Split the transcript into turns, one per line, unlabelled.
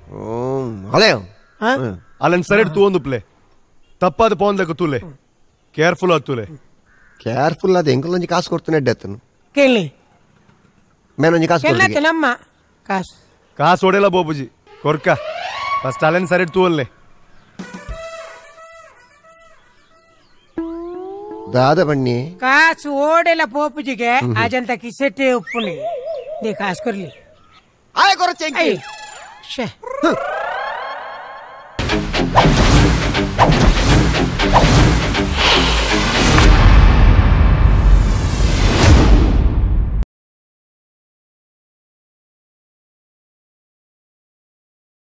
ಹಳೆ
Allen side ತೂ ಒಂದು ಪ್ಲೇ ತಪ್ಪಾದ ಪೋನ್ಲೆಕ್ಕ ತೂಲೆ ಕೇರ್ಫುಲ್ ಆತೂಲೆ
ಕೇರ್ಫುಲ್ ಅದ ಎಂಕಲೊಂಜಿ ಕಾಸು ಕೊಡ್ತಾನೆ ಅಡ್ಡತ್ತನು
ಕೇಳಿ
ಮೇಲೊಂಜಿ ಕಾಸು ಕೊಡ್ತೀನಿ
ನಮ್ಮ
ಕಾಸು ಹೊಡೆಯಲ್ಲ ಬೋಬುಜಿ ಕೊರ್ಕ ಫಸ್ಟ್ ಅಲ್ಲನ್ ಸೈಡ್ ತೂ ಅಲ್ಲೇ
ದಾದ ಬನ್ನಿ
ಕಾಸು ಓಡೆಲ್ಲ ಪೋಪುಜಿಗೆ ಅಜಂತ ಕಿಸೆಟ್ಟೆ ಉಪ್ಪುನಿ ನೀ ಕಾಸು ಕೊರ್ಲಿ
ಆಯ ಕೊರಚೆ